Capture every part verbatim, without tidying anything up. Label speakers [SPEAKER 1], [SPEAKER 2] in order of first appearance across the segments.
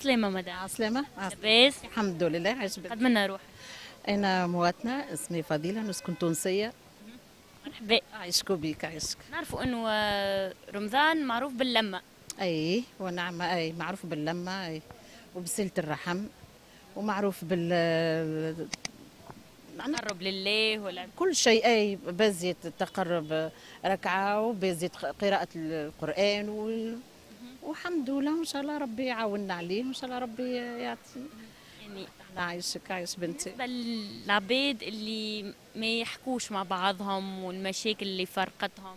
[SPEAKER 1] عسلامة مدام.
[SPEAKER 2] عسلامة.
[SPEAKER 1] لاباس؟
[SPEAKER 2] الحمد لله. عايش
[SPEAKER 1] قد منا روحك.
[SPEAKER 2] أنا مواطنة، اسمي فضيلة، نسكن تونسية.
[SPEAKER 1] مرحبا.
[SPEAKER 2] عايشكو بيك. عايشك.
[SPEAKER 1] نعرفوا انه آه، رمضان معروف باللمة.
[SPEAKER 2] أي ونعمة. أي معروف باللمة. أي وبصلة الرحم، ومعروف بال
[SPEAKER 1] تقرب لله ولا
[SPEAKER 2] كل شيء. أي بزيت تقرب ركعة، وبزيت قراءة القرآن وال... والحمد لله. وإن شاء الله ربي يعاوننا عليه، وإن شاء الله ربي يعطي.
[SPEAKER 1] يعني
[SPEAKER 2] احنا عايشك. عايش بنتي.
[SPEAKER 1] بالنسبة للعباد اللي ما يحكوش مع بعضهم والمشاكل اللي فرقتهم؟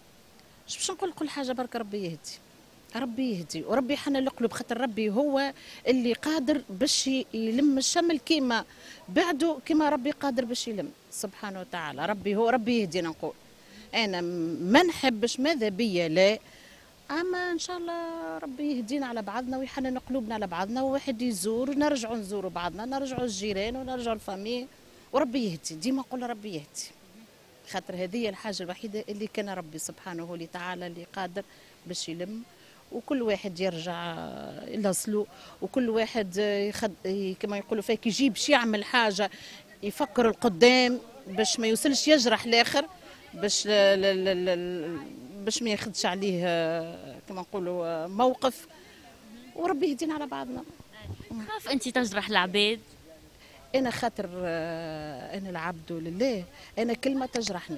[SPEAKER 2] مش باش نقول كل حاجة، برك ربي يهدي. ربي يهدي وربي يحنن القلوب، خاطر ربي هو اللي قادر باش يلم الشمل كيما بعده، كيما ربي قادر باش يلم سبحانه وتعالى. ربي هو ربي يهدينا. نقول انا ما نحبش ماذا بيا لا، اما ان شاء الله ربي يهدينا على بعضنا ويحنن قلوبنا على بعضنا، وواحد يزور، نرجعوا نزوروا بعضنا، نرجعوا الجيران ونرجعوا الفامي، وربي يهدي. ديما نقول ربي يهدي، خاطر هذه الحاجه الوحيده اللي كان ربي سبحانه وتعالى اللي قادر باش يلم، وكل واحد يرجع لأصله، وكل واحد يخد كما يقولوا فيك يجيب باش يعمل حاجه، يفكر القدام باش ما يوصلش يجرح الاخر، باش ل- ل- ل- باش ما ياخذش عليه كما نقولوا موقف، وربي يهدينا على بعضنا.
[SPEAKER 1] خاف انت تجرح العباد؟
[SPEAKER 2] انا خاطر آه، انا العبد لله، انا كلمه تجرحني،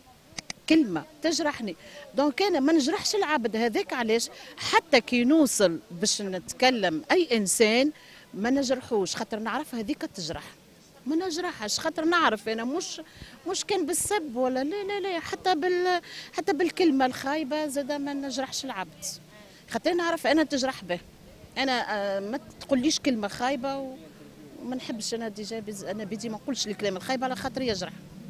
[SPEAKER 2] كلمه تجرحني، دونك انا ما نجرحش العبد هذاك. علاش؟ حتى كي نوصل باش نتكلم اي انسان ما نجرحوش، خاطر نعرف هذيك تجرح، ما نجرحش، خاطر نعرف انا مش مش كان بالسب ولا لا لا لا، حتى بال حتى بالكلمه الخايبه زاد ما نجرحش العبد، خاطر نعرف انا تجرح به. انا آه، ما تقوليش كلمه خايبه و... وما نحبش انا ديجا بز... انا بدي ما نقولش الكلام الخايب على خاطر يجرح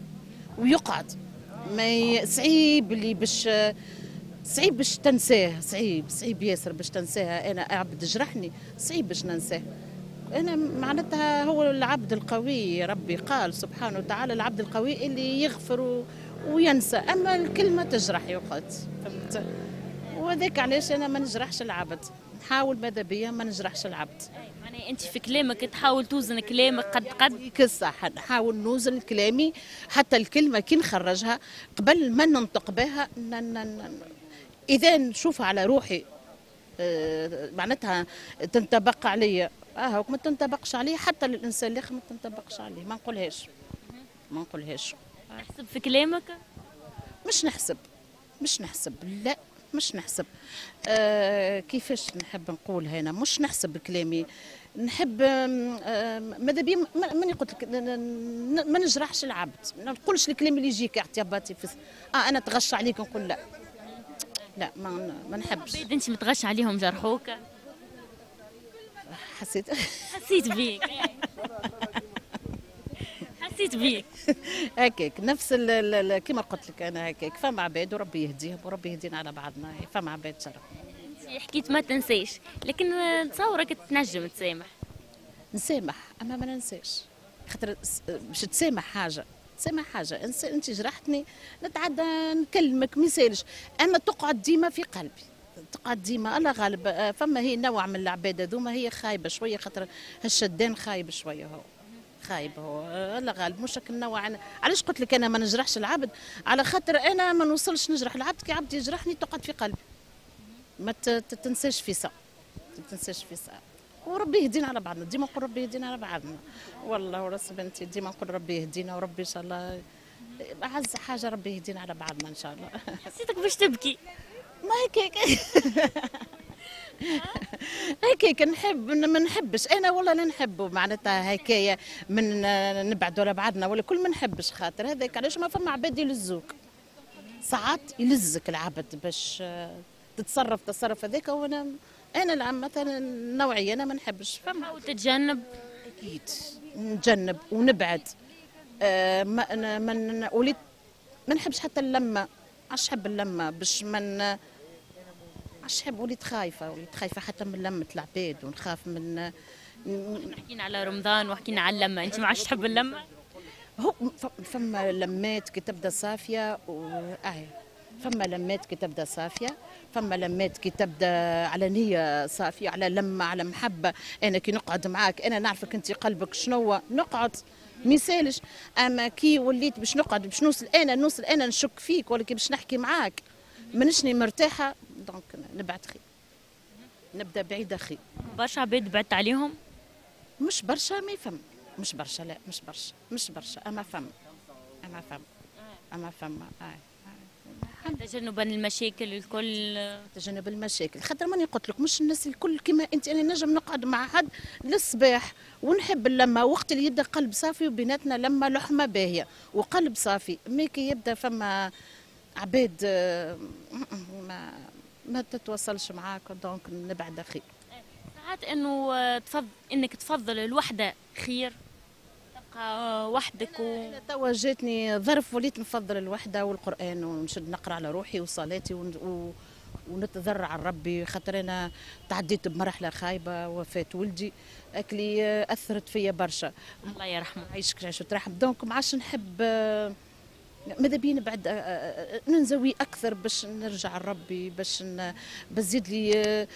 [SPEAKER 2] ويقعد. ما ي... صعيب اللي باش صعيب باش تنساه، صعيب صعيب ياسر باش تنساها. انا عبد جرحني صعيب باش ننساه. انا معناتها هو العبد القوي، ربي قال سبحانه وتعالى العبد القوي اللي يغفر و... وينسى، اما الكلمه تجرح يقعد، فهمت؟ وهذاك علاش انا ما نجرحش العبد، نحاول ماذا بيا ما نجرحش العبد.
[SPEAKER 1] يعني انت في كلامك تحاول توزن كلامك قد قد.
[SPEAKER 2] يعطيك الصحة، نحاول نوزن كلامي، حتى الكلمة كي نخرجها قبل ما ننطق بها ن- ن- ن- إذا نشوفها على روحي آه، معناتها تنطبق عليا، اه ما تنطبقش عليه، حتى للإنسان الآخر ما تنطبقش عليه، ما نقولهاش ما نقولهاش.
[SPEAKER 1] تحسب في كلامك؟
[SPEAKER 2] مش نحسب مش نحسب لا مش نحسب. آه كيفاش نحب نقول هنا، مش نحسب كلامي، نحب آم، آم، ماذا بيا ما- ماني قلت لك ن- ن- ما نجرحش العبد، ما نقولش الكلام اللي يجيك اعتباطي في اه انا تغش عليك نقول لا لا ما ما نحبش.
[SPEAKER 1] عباد انت متغش عليهم جرحوك؟
[SPEAKER 2] حسيت
[SPEAKER 1] حسيت بيك. حسيت بيك.
[SPEAKER 2] هكاك نفس ال- ال- ال- كما قلت لك انا هكاك، فما عباد وربي يهديهم وربي يهدينا على بعضنا، فما عباد شرف.
[SPEAKER 1] انت حكيت ما تنسيش، لكن آه، نتصورك تنجم تسامح.
[SPEAKER 2] نسامح اما ما ننساش، خاطر س- باش تسامح حاجه، تسامح حاجه إنس- انت جرحتني نتعدى نكلمك ما يسالش، اما تقعد ديما في قلبي، تقعد ديما الله غالب. آه، فما هي نوع من العباد هذوما هي خايبه شويه، خاطر هالشدان خايب شويه، هو خايب هو آه، الله غالب. مش هاك النوع. أنا علاش قلت لك انا ما نجرحش العبد، على خاطر انا ما نوصلش نجرح العبد، كي عبد يجرحني تقعد في قلبي، ما ت- ت- تنساش في ساعه، ما تنساش في ساعه. وربي يهدينا على بعضنا، ديما نقول ربي يهدينا على بعضنا، والله وراس بنتي ديما نقول ربي يهدينا، وربي ان شاء الله اعز حاجه ربي يهدينا على بعضنا ان شاء الله.
[SPEAKER 1] حسيتك باش تبكي.
[SPEAKER 2] ما هيك هيك نحب ما نحبش انا والله لا نحبه، معناتها هكايا من نبعدوا على بعضنا ولا كل ما نحبش، خاطر هذاك علاش ما فما عباد يلزوك ساعات، يلزك العبد باش تتصرف تصرف هذاك، وانا انا العم مثلا نوعيه انا ما نحبش. فما
[SPEAKER 1] تحاول تتجنب.
[SPEAKER 2] اكيد نجنب ونبعد. آه ما أنا- ما ن- وليت ما نحبش حتى اللمه، عش نحب اللمه باش من عش نحب، وليت خايفه، وليت خايفه حتى من لمه العباد، ونخاف من ن-
[SPEAKER 1] حكينا على رمضان وحكينا على اللمه، انت ما عادش تحب اللمه؟
[SPEAKER 2] هو ف- فما لمات كي تبدا صافيه و... آه فما لمات كي تبدا صافيه، فما لمات كي تبدا على نيه صافيه، على لمه، على محبه. انا كي نقعد معاك انا نعرفك انت قلبك شنو، نقعد ميسالش. اما كي وليت باش نقعد باش نوصل انا نوصل انا نشك فيك، ولا كي باش نحكي معاك منشني مرتاحه، دونك نبعد خير، نبدا بعيده خير.
[SPEAKER 1] برشا عباد بعدت عليهم؟
[SPEAKER 2] مش برشا ما يفهم، مش برشا، لا مش برشا، مش برشا، اما فم اما فم اما فم آه.
[SPEAKER 1] تجنبا المشاكل الكل.
[SPEAKER 2] تجنب المشاكل، خاطر ماني قلت لك مش الناس الكل كيما انت. انا نجم نقعد مع حد للصباح ونحب اللمه، وقت اللي يبدا قلب صافي وبيناتنا لمه لحمه باهيه وقلب صافي. مي كي يبدا فما عباد آه، ما ما تتواصلش معاك، دونك نبعد خير.
[SPEAKER 1] ساعات انه تفضل انك تفضل الوحده خير، تبقى وحدك و...
[SPEAKER 2] أنا توا جاتني ظرف وليت نفضل الوحده والقران، ونشد نقرا على روحي وصلاتي ون... و... ونتضرع على ربي، خاطر انا تعديت بمرحله خايبه، وفاه ولدي اكلي اثرت فيا برشا.
[SPEAKER 1] الله يرحمه.
[SPEAKER 2] عايشك تعيش وترحم. دونك ما عادش نحب، ماذا بينا بعد ننزوي اكثر باش نرجع لربي، باش بزيد لي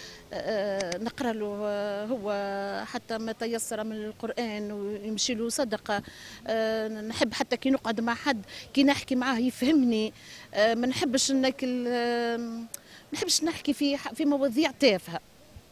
[SPEAKER 2] نقرا له هو حتى ما تيسر من القران ويمشي له صدقه. نحب حتى كي نقعد مع حد كي نحكي معاه يفهمني، ما نحبش انك ما نحبش نحكي في في مواضيع تافهه،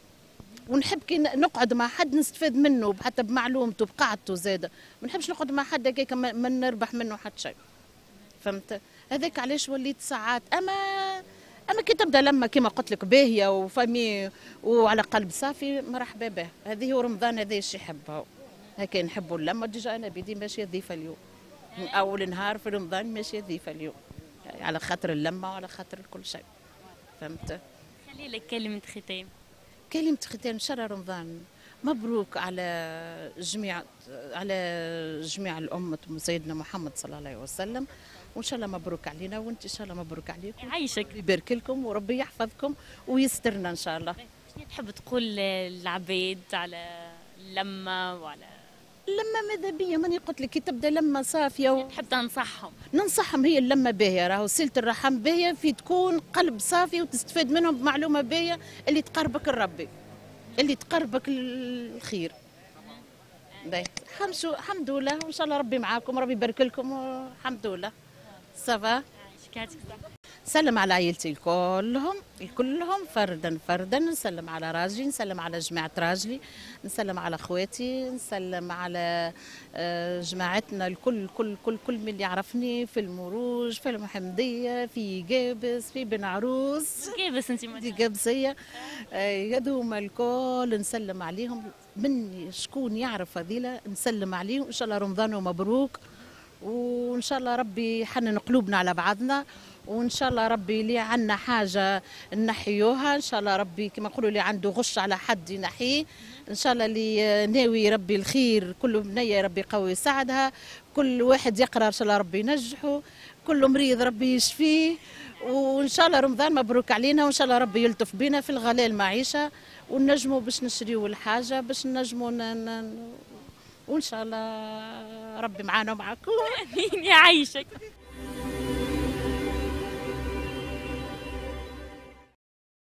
[SPEAKER 2] ونحب كي نقعد مع حد نستفاد منه حتى بمعلومته بقعدته زاده. ما نحبش نقعد مع حد هكاك ما نربح منه حتى شيء، فهمت؟ هذاك علاش وليت ساعات. اما اما كي تبدا لما كما قلت لك باهيه وفامي وعلى قلب صافي، مرحبا به. هذه هو رمضان، هذا الشيء يحبها هكا، نحبوا اللمه. ديجا انا بيدي ماشيه ضيفه اليوم، من اول نهار في رمضان ماشيه ضيفه اليوم، على خاطر اللمه وعلى خاطر كل شيء، فهمت؟
[SPEAKER 1] خلي لك كلمه ختام.
[SPEAKER 2] كلمه ختام، شهر رمضان مبروك على جميع على جميع الأمة سيدنا محمد صلى الله عليه وسلم، وإن شاء الله مبروك علينا، وأنت إن شاء الله مبروك عليكم.
[SPEAKER 1] يعيشك،
[SPEAKER 2] يبارك لكم وربي يحفظكم ويسترنا إن شاء الله.
[SPEAKER 1] شنو تحب تقول للعباد على اللمة وعلى
[SPEAKER 2] لما ماذا بيا؟ ماني قلت لك كي تبدا لما صافيه و...
[SPEAKER 1] تحب تنصحهم؟
[SPEAKER 2] ننصحهم، هي اللمه باهيه، راهو صله الرحم باهيه في تكون قلب صافي وتستفاد منهم بمعلومه باهيه اللي تقربك لربي، اللي تقربك الخير. باهي الحمد لله، وان شاء الله ربي معاكم، ربي يبارك لكم، والحمد لله صافا. نسلم على عائلتي كلهم كلهم فردا فردا، نسلم على راجلي، نسلم على جماعة راجلي، نسلم على اخواتي، نسلم على جماعتنا الكل، كل كل كل من اللي يعرفني في المروج، في المحمدية، في قابس، في بن عروس.
[SPEAKER 1] قابس انت؟
[SPEAKER 2] دي قابسية. هذوما الكل نسلم عليهم، من شكون يعرف هذيلا نسلم عليهم. ان شاء الله رمضان مبروك، وان شاء الله ربي يحنن قلوبنا على بعضنا، وان شاء الله ربي اللي عندنا حاجه نحيوها، ان شاء الله ربي كما نقولوا اللي عنده غش على حد ينحيه، ان شاء الله اللي ناوي ربي الخير كل بنيه ربي قوي يساعدها، كل واحد يقرا ان شاء الله ربي ينجحه، كل مريض ربي يشفيه، وان شاء الله رمضان مبروك علينا، وان شاء الله ربي يلطف بنا في الغلاء المعيشه، ونجموا باش نشريوا الحاجه باش نجموا وان شاء الله ربي معانا ومعاكم.
[SPEAKER 1] يعيشك.